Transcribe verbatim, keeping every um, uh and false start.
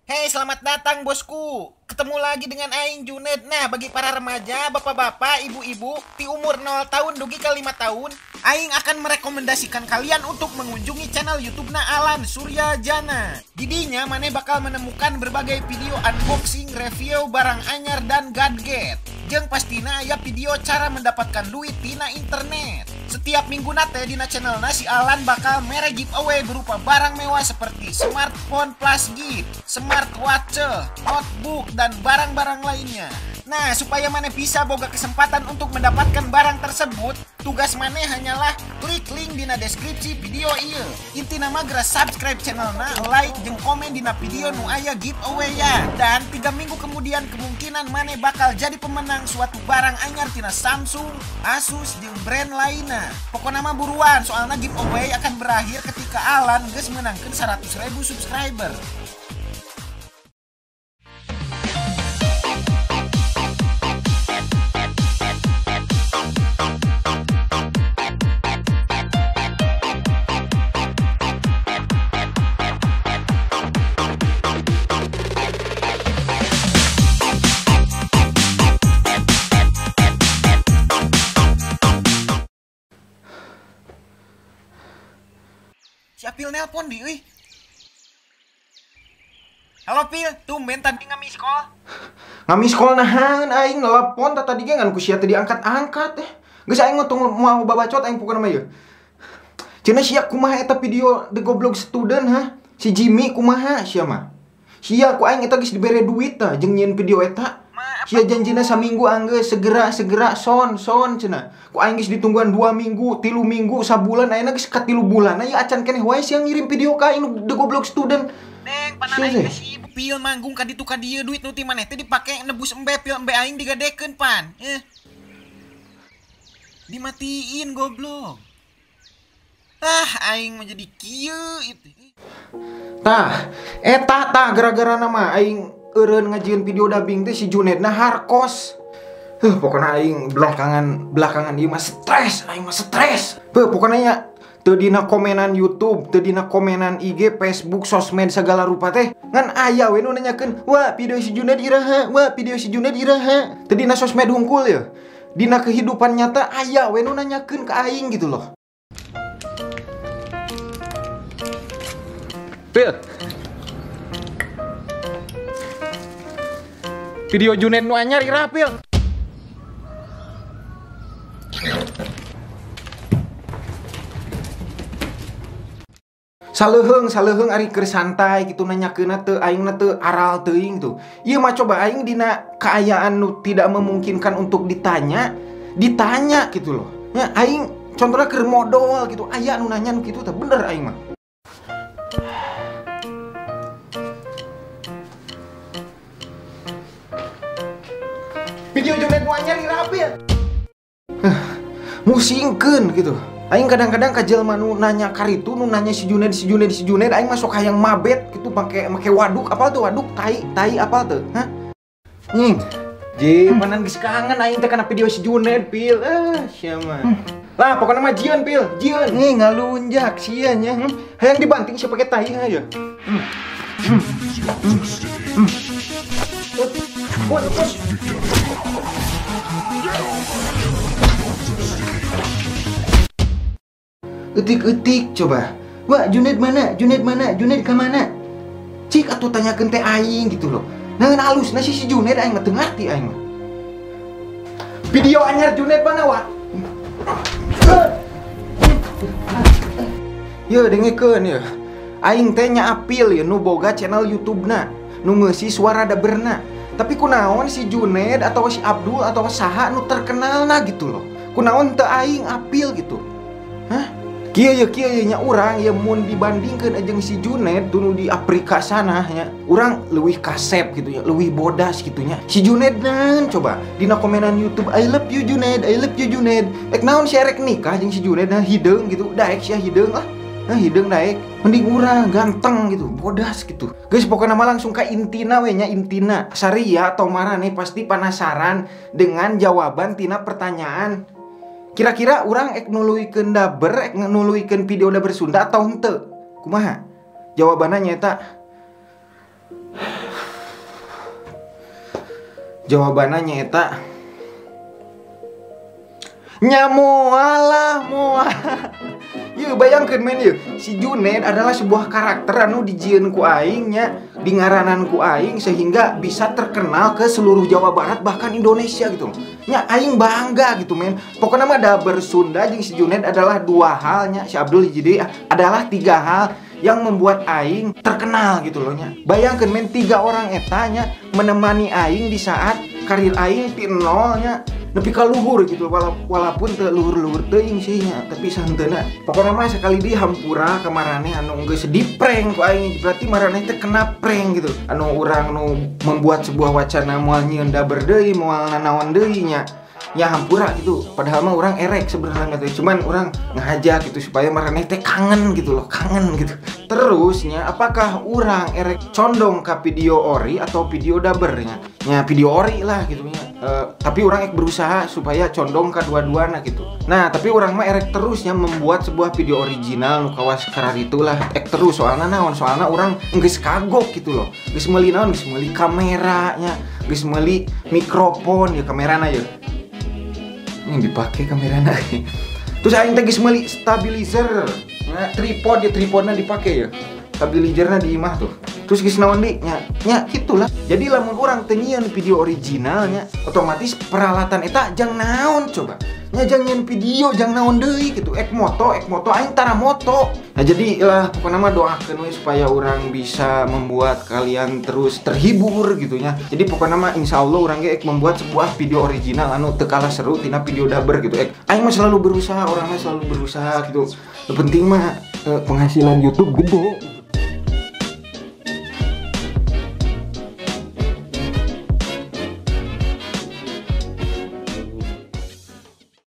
Hei, selamat datang bosku. Ketemu lagi dengan Aing Junet. Nah, bagi para remaja, bapak-bapak, ibu-ibu, di umur nol tahun dugi ke lima tahun, Aing akan merekomendasikan kalian untuk mengunjungi channel YouTube na Alan Suryajana. Didinya, maneh bakal menemukan berbagai video unboxing, review, barang anyar, dan gadget. Jeung pastina aya video cara mendapatkan duit tina internet. Setiap minggu nate dina channel si Alan bakal mere giveaway berupa barang mewah seperti smartphone plus gift, smartwatch, notebook, dan barang-barang lainnya. Nah, supaya maneh bisa boga kesempatan untuk mendapatkan barang tersebut, tugas maneh hanyalah klik link dina deskripsi video ieu. Inti nama geus subscribe channelna, like jeung komen dina video nu aya giveaway ya. Dan tiga minggu kemudian kemungkinan maneh bakal jadi pemenang suatu barang anyar tina Samsung, Asus, jeung brand lainnya. Pokoknya mah buruan, soalnya giveaway akan berakhir ketika Alan geus menangkeun seratus ribu subscriber. Si Apil nelpon di, wih. Halo Pil, tumben tadi ngamis call. Ngamis call nahan, aing nelpon tadi ge ngan ku sia teh diangkat-angkat teh. Geus aing ngotong mau babacot aing pukul nama ieu. Cenah sia kumaha eta video The Goblok Student ha? Si Jimmy kumaha sia mah? Sia ku aing eta geus dibere duit tah jeung nyieun video eta. Sia janjina saminggu anggeus segera segera son son cenah. Ku aing geus ditungguan dua minggu, tilu minggu, sabulan ayeuna geus ka tilu bulan. Aya acan keneh wae sia ngirim video ka aing The Goblok Student. Neng, panan aing geus sibuk Pil manggung ka ditu ka dieu duit nu ti maneh teh dipake nebus embe Pil embe aing digadekeun pan. Eh. Dimatiin goblok. Ah, aing mah jadi kieu itu. Tah, eta tah gara-gara nama aing eureun ngajieun video dubbing teh si Junedna harkos. Heuh, pokona aing belakangan belakangan ieu mah stres, aing mah stres. Beuh, pokona nya teu dina komenan YouTube, teu dina komenan I G, Facebook, sosmed segala rupa teh ngan aya we nu nanyakeun, "Wah, video si Juned iraha? Wah, video si Juned iraha?" Teu dina sosmed hungkul ya. Dina kehidupan nyata aya we nu nanyakeun ka aing gitu loh. Pil, video Juned nu anyar iraha Pil? Saleuheung saleuheung ari keur santai gitu nanyakeunna teu aingna teu aral teuing tuh. Ieu mah coba aing dina keayaan nu tidak memungkinkan untuk ditanya, ditanya gitu loh. Ya aing contohna keur modal gitu, aya nu nanya nu kitu teh bener aing mah. Video Juned nu anyar iraha Pil? Musingkeun gitu. Aing kadang-kadang ka jelema nu nanya karitu, nu nanya si Juned si Juned si Juned aing mah sok hayang mabet gitu make make waduk, apal tuh waduk tai tai apal tuh? Hah? Nying. Je, panan geus kangen aing teh kana video si Juned Pil. Ah, sia mah. Lah pokona mah jieun Pil, jieun. Nih ngalunjak sia nya. Hmm. Hayang dibanting sia pake tai ha ya. Hmm. Hmm. Hmm. Hmm. Bos, bos. Etik-etik coba. Wah, Juned mana? Juned mana? Juned ke mana? Cik atuh tanyakeun teh aing gitu loh. Nangan halusna si si Juned aing mah teu ngarti aing mah. Video anyar Juned mana wa? Ye dengekeun ye. Aing teh nya Apil ye nu boga channel YouTube-na, nu ngeusi suara daberna. Tapi kunaon si Juned atau si Abdul atau saha nu terkenalna gitu loh. Kunaon teu aing Apil gitu. Hah? Kieu ye kieu ye nya urang ye mun dibandingkeun jeung si Juned tunu di Afrika sana nya. Urang leuwih kasep gitu ya, leuwih bodas gitu nya. Si Juned naon coba dina komenan YouTube I love you Juned, I love you Juned. Ek naon si rek nikah jeung si Juned nah hideung gitu. Daek sia hideung lah. Nah hideung daek. Mending urang ganteng gitu, bodas gitu. Geus pokokna mah langsung ka intina we nya intina. Saria atau marane pasti penasaran dengan jawaban tina pertanyaan. Kira-kira orang ek nuluikeun daber, ek nuluikeun video daber Sunda atau henteu? Kumaha? Jawabannya nyata Jawabannya eta nya moal lah moal. Yuk bayangkan men yuk, si Junaid adalah sebuah karakter anu dijieun ku aing nya, dingaranan ku aing sehingga bisa terkenal ke seluruh Jawa Barat bahkan Indonesia gitu. Nya aing bangga gitu men. Pokoknya mah Daber Sunda jeung si Junaid adalah dua halnya, si Abdul jadi adalah tiga hal yang membuat aing terkenal gitu loh nya. Bayangkan men, tiga orang etanya menemani aing di saat karir aing ti nolnya nepi ka luhur gitu, walaupun teu luhur-luhur teuing sih nya, tapi santeuna pokokna mah sekali di hampura ka maraneh anu geus di-prank ku aing, berarti maraneh teh kena prank gitu. Anu urang nu membuat sebuah wacana moal nyieun Daber deui, moal nanaon deui nya. Ya hampura gitu, padahal mah orang erek sebenarnya gitu, cuman orang ngajak gitu supaya maraneh teh kangen gitu loh, kangen gitu. Terusnya apakah orang erek condong ke video ori atau video dabernya? Ya video ori lah gitu nya. E, tapi orang ek berusaha supaya condong ke dua-duana gitu. Nah tapi orang mah erek terusnya membuat sebuah video original nu kawas karar itulah ek terus soalnya naon, soalnya orang geus kagok gitu loh, geus meuli naon, geus meuli kameranya, geus meuli mikrofon ya, kamerana ya yang dipakai kameranya. Terus aing teh geus meuli stabilizer, nah, tripod ya, tripodnya dipakai ya, stabilizernya di imah tuh. Terus geus naon di nya nya gitulah. Jadi lamun urang teu nyieun video originalnya, otomatis peralatan eta jang naon coba. Nya jang nyieun video jang naon deui gitu. Ek moto, ek moto aing tara moto. Nah jadi lah pokoknya mah doakeun we supaya urang bisa membuat kalian terus terhibur gitu nya. Jadi pokoknya mah insyaallah urang ge ek membuat sebuah video original anu teu kalah seru tina video Daber gitu. Ek aing mah selalu berusaha, orangnya selalu berusaha gitu. Yang penting mah eh, penghasilan YouTube gede.